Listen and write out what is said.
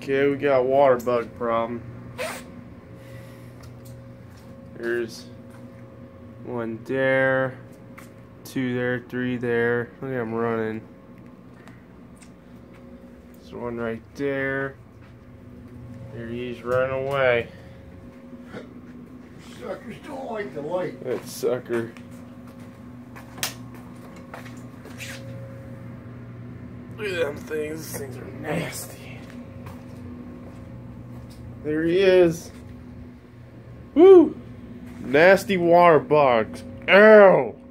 Okay, we got a water bug problem. There's one there, two there, three there. Look at him running. There's one right there. There he's running away. Suckers don't like the light. That sucker. Look at them things. These things are nasty. There he is. Woo! Nasty water bugs. Ow!